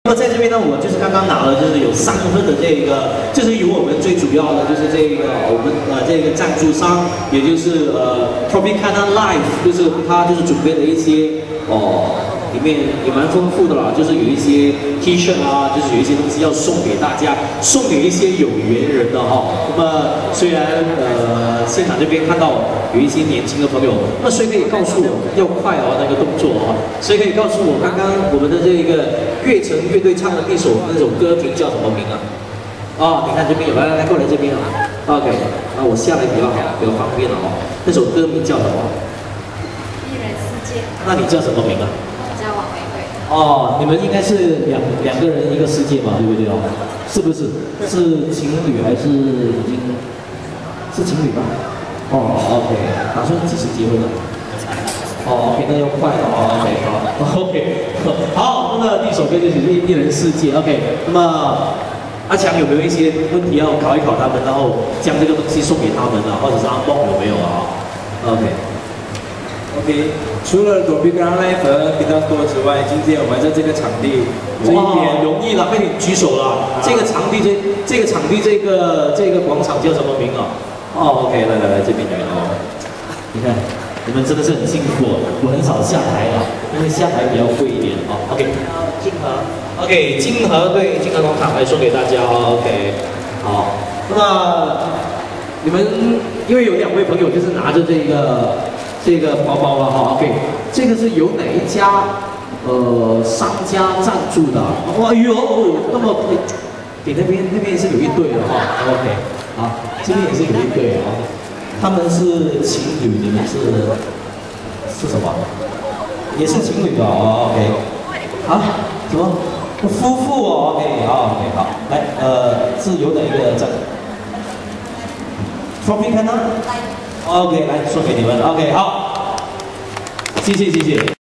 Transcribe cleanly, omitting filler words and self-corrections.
那么在这边呢，我就是刚刚拿了，就是有3份的这个，就是由我们最主要的就是这个我们这个赞助商，也就是Tropicana Life， 就是他就是准备了一些里面也蛮丰富的啦，就是有一些 T 恤啊，就是有一些东西要送给大家，送给一些有缘人的哈。那么虽然现场这边看到有一些年轻的朋友，那谁可以告诉我要快那个动作谁可以告诉我刚刚我们的这个乐城乐队唱的那首歌名叫什么名啊？你看这边有，来过来这边OK， 我下来比较好，比较方便了那首歌名叫什么？ 一人世界。 那你叫什么名啊？ 叫王玫瑰。 你们应该是两个人一个世界嘛，对不对是不是？是情侣还是已经是情侣吧？OK， 打算几时结婚呢？OK， 那要快了OK， 好，那么第一首歌就是《一人世界》OK， 那么阿强有没有一些问题要考一考他们，然后将这个东西送给他们或者是阿梦有没有 OK， 除了Tropicana Life和 Guitar Store 之外，今天我们在这个场地这一边容易了，被你举手了。这个场地这个广场叫什么名OK， 来这边来你看，你们真的是很辛苦我很少下台因为下台比较贵一点OK， 金河 OK， 金河对金河广场来送给大家OK， 好，那么你们因为有2位朋友就是拿着这个包包了OK， 这个是由哪一家商家赞助的哎呦，那么给那边是有一对的OK， 好，这边也是有一对他们是情侣，你们是什么？也是情侣的OK， 好，什么？夫妇OK， 好，来是由哪一个赞？Tropicana OK， 来送给你们 OK， 好，谢谢。